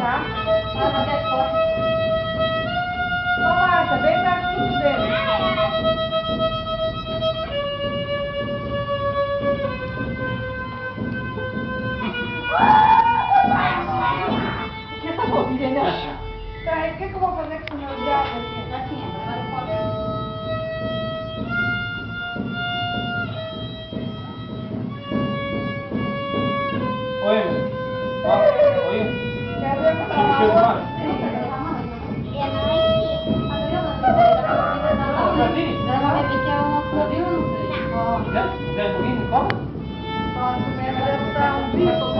Tá? Vai fazer as fotos. Olha lá, tá bem pertinho dele. O que essa bobinha, né? Peraí, o que eu vou fazer com o meu diabo aqui? Assim, agora eu coloco. Oi, meu. Ó, oi. Cadê a Chega o cheiro mais. Já? Já é bonito? Como? Posso comer, mas deve estar um bicho.